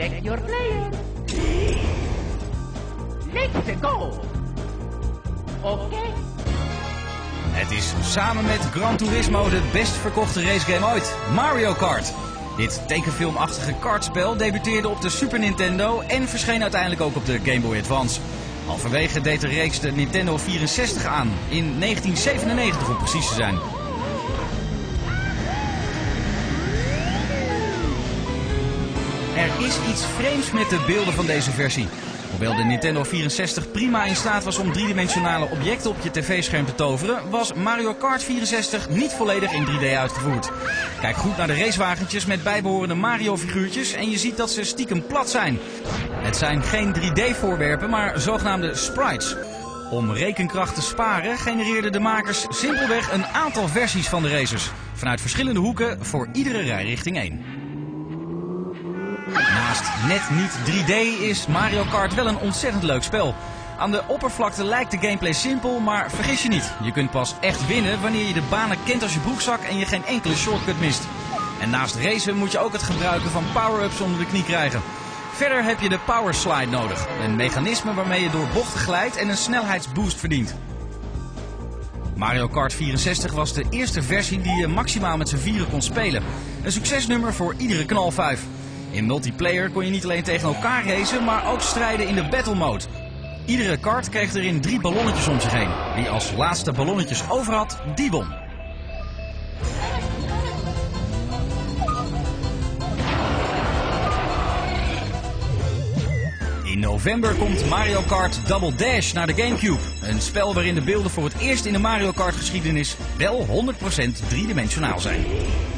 Select your player. Let's go. Oké. Het is samen met Gran Turismo de best verkochte racegame ooit, Mario Kart. Dit tekenfilmachtige kartspel debuteerde op de Super Nintendo en verscheen uiteindelijk ook op de Game Boy Advance. Halverwege deed de reeks de Nintendo 64 aan, in 1997 om precies te zijn. Er is iets vreemds met de beelden van deze versie. Hoewel de Nintendo 64 prima in staat was om driedimensionale objecten op je tv-scherm te toveren, was Mario Kart 64 niet volledig in 3D uitgevoerd. Kijk goed naar de racewagentjes met bijbehorende Mario-figuurtjes en je ziet dat ze stiekem plat zijn. Het zijn geen 3D-voorwerpen, maar zogenaamde sprites. Om rekenkracht te sparen genereerden de makers simpelweg een aantal versies van de racers. Vanuit verschillende hoeken voor iedere rijrichting 1. Naast net niet 3D is Mario Kart wel een ontzettend leuk spel. Aan de oppervlakte lijkt de gameplay simpel, maar vergis je niet. Je kunt pas echt winnen wanneer je de banen kent als je broekzak en je geen enkele shortcut mist. En naast racen moet je ook het gebruiken van power-ups onder de knie krijgen. Verder heb je de Power Slide nodig. Een mechanisme waarmee je door bochten glijdt en een snelheidsboost verdient. Mario Kart 64 was de eerste versie die je maximaal met z'n vieren kon spelen. Een succesnummer voor iedere knalvijf. In multiplayer kon je niet alleen tegen elkaar racen, maar ook strijden in de battle mode. Iedere kart kreeg erin 3 ballonnetjes om zich heen. Wie als laatste ballonnetjes over had, die won. In november komt Mario Kart Double Dash naar de Gamecube. Een spel waarin de beelden voor het eerst in de Mario Kart geschiedenis wel 100% driedimensionaal zijn.